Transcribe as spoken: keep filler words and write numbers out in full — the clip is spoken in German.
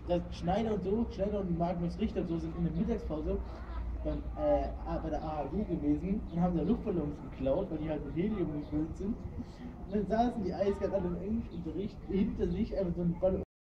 dass Schneider und so, Schneider und Magnus Richter und so sind in der Mittagspause beim, äh, bei der A H G gewesen und haben da Luftballons geklaut, weil die halt mit Helium gefüllt sind. Und dann saßen die eiskalt alle im Englischunterricht hinter sich einfach so ein Ballon.